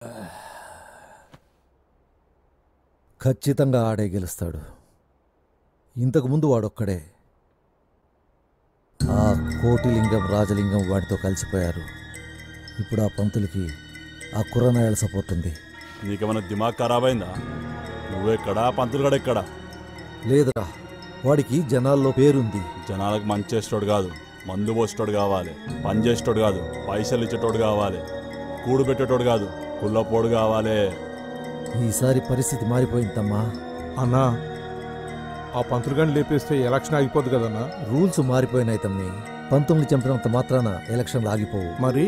ఖచ్చితంగా ఆడే గెలుస్తాడు. ఇంతకుముందు వాడొక్కడే. ఆ కోటిలింగం రాజలింగం వాడితో కలిసిపోయారు. ఇప్పుడు ఆ పంతులకి ఆ కుర్రనాయాల సపోర్ట్ ఉంది. నీకేమైనా దిమాగ్ ఖరాబ్ అయిందా? నువ్వెక్కడా, పంతులు గడ ఎక్కడా? లేదురా, వాడికి జనాల్లో పేరుంది. జనాలకు మంచి చేసేటోడు కాదు, మందు పోసేటోడు కావాలి. పని చేసేటోడు కాదు, పైసలు ఇచ్చేటోడు కావాలి. కూడు పెట్టేటోడు కాదు, కుళ్ళపోడు కావాలి. ఈసారి పరిస్థితి మారిపోయిందమ్మా. అన్నా, ఆ పంతులుగాని లేపేస్తే ఎలక్షన్ ఆగిపోదు కదన్నా. రూల్స్ మారిపోయినాయి తమ్మి. పంతుల్ని చంపినంత మాత్రాన ఎలక్షన్లు ఆగిపోవు. మరి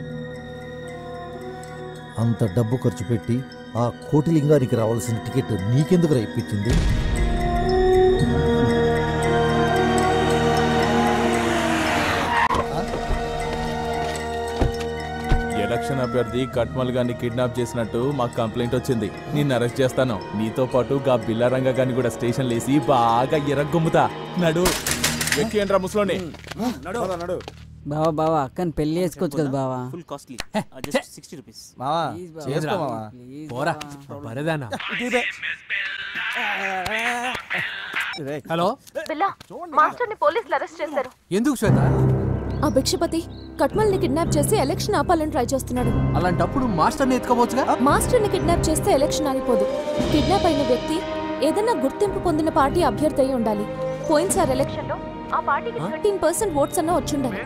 అంత డబ్బు ఖర్చు పెట్టి ఆ కోటిలింగానికి రావాల్సిన టికెట్ నీకెందుకు ఇప్పించింది? ఎలక్షన్ అభ్యర్థి కట్మల్ గారిని కిడ్నాప్ చేసినట్టు మాకు కంప్లైంట్ వచ్చింది. నిన్ను అరెస్ట్ చేస్తాను. నీతో పాటు గా బిల్లారంగ గాని కూడా స్టేషన్ లేసి బాగా ఎరగొమ్ముతా. నడు ఎక్కియండ్రా ముసలోని. బావా బావా అక్కని పెళ్లి చేసుకోవచ్చు కదా బావా. Full costly, just 60 rupees. బావా చేసుకో బావా. పోరా బరదానా. హలో బిల్లా, మాస్టర్ ని పోలీసులు అరెస్ట్ చేశారు. ఎందుకు శ్వేత? ఆ భిక్షపతి కట్మల్ ని కిడ్నాప్ చేసి ఎలక్షన్ ఆపాలని ట్రై చేస్తున్నాడు. అలాంటప్పుడు మాస్టర్ ని ఎత్తుకోవచ్చుగా. మాస్టర్ ని కిడ్నాప్ చేస్తే ఎలక్షన్ ఆగిపోదు. కిడ్నాప్ అయిన వ్యక్తి ఏదైనా గుర్తింపు పొందిన పార్టీ అభ్యర్థి అయి ఉండాలి. పోయినసారి ఎలక్షన్ లో ఆ పార్టీకి 13% ఓట్స్ అన్న వచ్చుండాలి.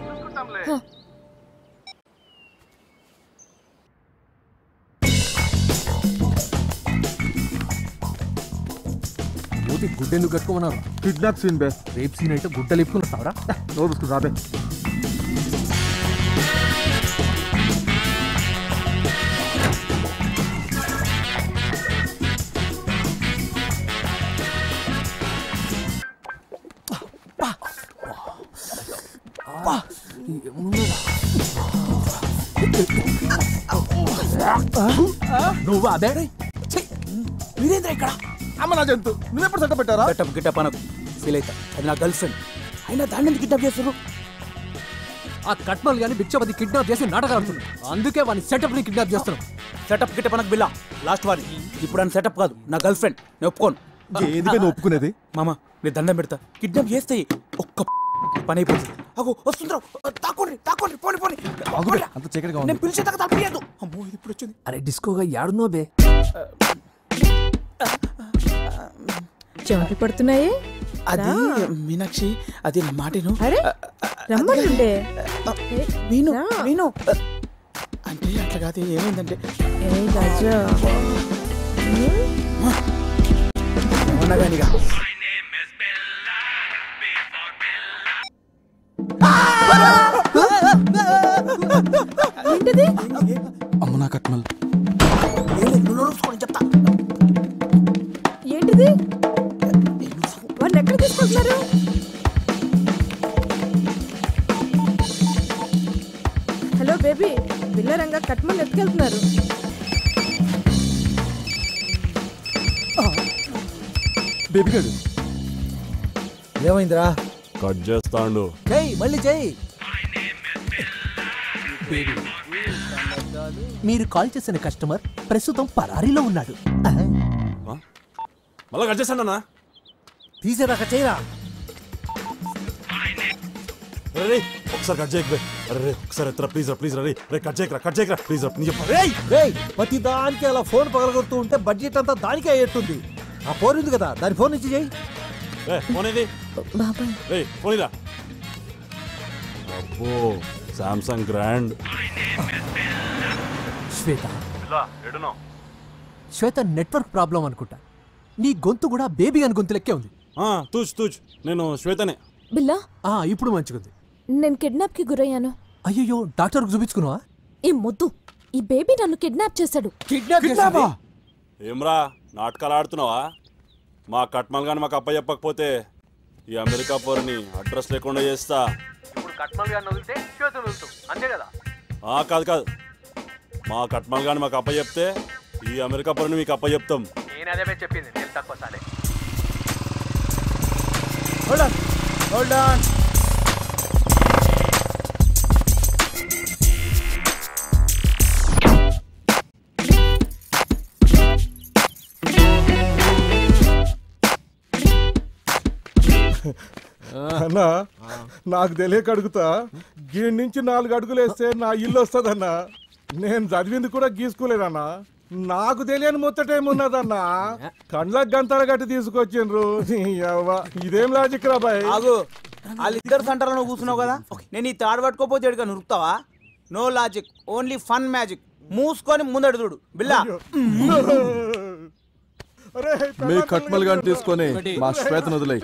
గుడ్డెందుకు కట్టుకోమన్నారు? కిడ్నాప్ సీన్ బే. రేప్ సీన్ అయితే గుడ్డలు ఇప్పుకున్నావురా? నోరుకు రాబే. నువ్వు అదే మీరేంద్ర ఇక్కడ? అమ్మ నా జంతు, నువ్వెప్పుడు సెటప్ పెట్టారా? సెటప్ గిటప్ అనకు, ఫీల్ అవుతా. అది నా గర్ల్ ఫ్రెండ్. అయినా దాన్ని ఎందుకు కిడ్నాప్ చేస్తారు? ఆ కట్మల్ గాని భిక్షపతి కిడ్నాప్ చేసి నాటకాలు ఆడుతుంది. అందుకే వాని సెటప్ ని కిడ్నాప్ చేస్తున్నాం. సెటప్ గిటప్ అనకు బిల్లా. లాస్ట్ వారి ఇప్పుడు అని సెటప్ కాదు, నా గర్ల్ ఫ్రెండ్. నేను ఒప్పుకోను. ఎందుకని ఒప్పుకునేది? మామ నేను దండం పెడతా, కిడ్నాప్ చేస్తే ఒక్క పని అయిపోతుంది. అగో వస్తుండ్రు, తాకోండి తాకోండి, పోని పోని. అంత చీకటిగా నేను పిలిచే దాకా తప్పలేదు. అమ్మో ఇది ఇప్పుడు వచ్చింది. అరే డిస్కోగా యాడునో బే. చెమటలు పడుతున్నాయి. అది మీనాక్షి, అది నా మాటను. రమ్మనండి. విను విను అంటే అట్లా కాదు. ఏమైందంటే అవునగానిగా ఏంటిది? అమ్మ నా కట్మల్. చెప్తా. ఏంటిది? వాళ్ళు ఎక్కడ తీసుకొచ్చారు? హలో బేబీ, బిల్లారంగా కట్మల్ ఎత్తుకెళ్తున్నారు. బేబీ గారు ఏమైందిరా? కట్ చేస్తాండు. చెయ్ మళ్ళీ చెయ్. మీరు కాల్ చేసిన కస్టమర్ ప్రస్తుతం పరారీలో ఉన్నాడు. మళ్ళా కట్ చేస్తాడన్నా. తీసేదాకా చేయరా. అరే ఒకసారి కట్ చేయకు. అరే ఒకసారి ఎత్తరా ప్లీజ్ రా, ప్లీజ్ రా. రే కట్ చేయకరా, కట్ చేయకరా ప్లీజ్ రా. ప్రతి దానికి అలా ఫోన్ పగలగొడుతూ ఉంటే బడ్జెట్ అంతా దానికే అయ్యేట్టుంది. ఆ ఫోన్ ఉంది కదా, దాని ఫోన్ నుంచి చెయ్యి. ఫోన్ ఏది? ఫోన్ ఇరా. అబ్బో Samsung grand. Shweta Shweta network problem అనుకుంటా. నీ గొంతు కూడా బేబీ అని గొంతు లెక్కే ఉంది. తూచ్ తూచ్, నేను శ్వేతనే. బిల్లా, ఇప్పుడు మంచిగుంది. నేను కిడ్నాప్ కి గురయ్యాను. అయ్యో డాక్టర్ చూపించుకున్నావా? ఈ మొద్దు, ఈ బేబీ నన్ను కిడ్నాప్ చేశాడు. కిడ్నాప్? ఏమ్రా నాటకాలు ఆడుతున్నావా? మా కట్మల్ గాని మాకు అప్ప చెప్పకపోతే ఈ అమెరికా పోరుని అడ్రస్ లేకుండా చేస్తా. ఇప్పుడు కట్మల్ గాని వదిలితే శ్వేత వదులుతాం, అంతే కదా? కాదు కాదు, మా కట్మల్ గాని మాకు అప్ప చెప్తే ఈ అమెరికా పోరుని మీకు అప్ప చెప్తాం. నేను అదే చెప్పింది, నేను తక్కువ సాలే. Hold on. అన్నా నాకు తెలియక అడుగుతా గీడి నుంచి 4 అడుగులు వేస్తే నా ఇల్లు వస్తుందన్నా. నేను చదివింది కూడా గీసుకోలేదన్నా. నాకు తెలియని ముచ్చటేమున్నదన్నా. కండ్లకు గంతలు గట్టి తీసుకొచ్చిండ్రు. ఇదేం లాజిక్ రా బాయ్. ఆగు, వాళ్ళిద్దరు సెంటర్లో కూర్చున్నావు కదా, నేను ఈ తాడు పట్టుకోపోతే ఎడుగా నురుకుతావా? No logic, only fun magic. మూసుకొని ముందడు చూడు బిల్లా. మీ కట్మల్ గాని తీసుకొని మా శ్వేతను వదిలేయ్.